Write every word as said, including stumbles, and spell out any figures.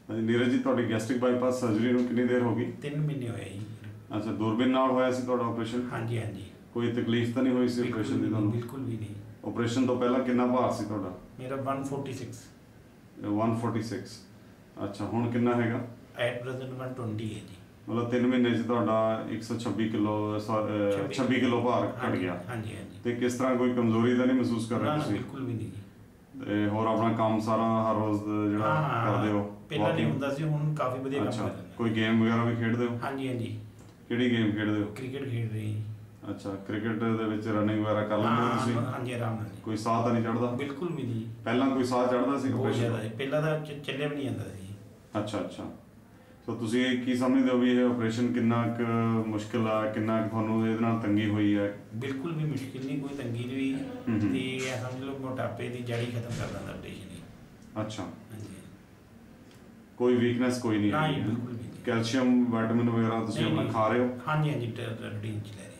नीरज जी ਤੁਹਾਡੀ gastric bypass surgery ਨੂੰ ਕਿੰਨੀ ਦੇਰ ਹੋ ਗਈ? तीन महीने होए जी। अच्छा, दूरबीन नाल होया सी ਤੁਹਾਡਾ ਆਪਰੇਸ਼ਨ? हाँ जी हाँ जी। कोई तकलीफ ਤਾਂ ਨਹੀਂ ਹੋਈ ਸੀ ਆਪਰੇਸ਼ਨ ਦੀ ਤੁਹਾਨੂੰ? बिल्कुल भी नहीं। ਆਪਰੇਸ਼ਨ ਤੋਂ ਪਹਿਲਾਂ ਕਿੰਨਾ ਭਾਰ ਸੀ ਤੁਹਾਡਾ? मेरा one forty six. One forty six. ਅੱਛਾ, ਹੁਣ ਕਿੰਨਾ ਹੈਗਾ? एट प्रेजेंट वन ट्वेंटी है जी। ਮਤਲਬ ਤਿੰਨ ਮਹੀਨੇ 'ਚ ਤੁਹਾਡਾ ਇੱਕ ਸੌ ਛੱਬੀ ਕਿਲੋ ਛੱਬੀ ਕਿਲੋ ਭਾਰ ਘਟ ਗਿਆ। हाँ जी हाँ जी। ਤੇ ਕਿਸ ਤਰ੍ਹਾਂ ਕੋਈ ਕਮਜ਼ੋਰੀ ਤਾਂ ਨਹੀਂ ਮਹਿਸੂਸ ਕਰ ਰਹੇ ਤੁਸੀਂ? ਬਿਲਕੁਲ ਵੀ ਨਹੀਂ ਜੀ। ਤੇ ਹੋਰ ਆਪਣਾ ਕੰਮ ਸਾਰਾ ਹਰ ਰੋਜ਼ ਜਿਹੜਾ ਕਰਦੇ ਹੋ? ਪਹਿਲਾਂ ਨਹੀਂ ਹੁੰਦਾ ਸੀ, ਹੁਣ ਕਾਫੀ ਵਧੀਆ ਕੰਮ ਕਰ ਰਹੇ ਹਾਂ। ਕੋਈ ਗੇਮ ਵਗੈਰਾ ਵੀ ਖੇਡਦੇ ਹੋ? ਹਾਂਜੀ ਹਾਂਜੀ। ਕਿਹੜੀ ਗੇਮ ਖੇਡਦੇ ਹੋ? ਕ੍ਰਿਕਟ ਖੇਡ ਰਹੇ ਜੀ। ਅੱਛਾ, ਕ੍ਰਿਕਟ ਦੇ ਵਿੱਚ ਰਨਿੰਗ ਵਗੈਰਾ ਕਰ ਲੈਂਦੇ ਹੋ ਤੁਸੀਂ? ਹਾਂਜੀ, ਆਰਾਮ ਨਾਲ। ਕੋਈ ਸਾਹ ਤਾਂ ਨਹੀਂ ਚੜਦਾ? ਬਿਲਕੁਲ ਵੀ ਨਹੀਂ। ਪਹਿਲਾਂ ਕੋਈ ਸਾਹ ਚੜਦਾ ਸੀ? ਬਹੁਤ ਜ਼ਿਆਦਾ, ਪਹਿਲਾਂ ਤਾਂ ਚੱਲਿਆ ਵੀ ਨਹੀਂ ਜਾਂਦਾ ਸੀ। ਅੱਛਾ ਅੱਛਾ। ਸੋ ਤੁਸੀਂ ਕੀ ਸਮਝਦੇ ਹੋ ਵੀ ਇਹ ਆਪਰੇਸ਼ਨ ਕਿੰਨਾ ਕੁ ਮੁਸ਼ਕਿਲ ਆ, ਕਿੰਨਾ ਕੁ ਤੁਹਾਨੂੰ ਇਹਦੇ ਨਾਲ ਤੰਗੀ ਹੋਈ ਹੈ? ਬਿਲਕੁਲ ਵੀ ਮੁਸ਼ਕਿਲ ਨਹੀਂ, ਕੋਈ ਤੰਗੀ ਨਹੀਂ ਹੋਈ ਤੇ ਇਹ ਸਮਝ ਲਓ ਮੋਟਾਪੇ ਦੀ ਜੜ ਹੀ ਖਤਮ ਕਰ ਦਿੰਦਾ ਆਪਰੇਸ਼ਨ ਹੀ। ਅੱਛਾ, ਹਾਂਜੀ। ਕੋਈ ਵੀਕਨੈਸ ਕੋਈ ਨਹੀਂ? ਨਹੀਂ, ਬਿਲਕੁਲ ਵੀ ਨਹੀਂ। ਕੈਲਸ਼ੀਅਮ ਵਿਟਾਮਿਨ ਵਗੈਰਾ ਤੁਸੀਂ ਆਪਣਾ ਖਾ ਰਹੇ ਹੋ? ਹਾਂਜੀ ਹਾਂਜੀ, ਰੂਟੀਨ ਚ ਲੈ ਰਹੇ।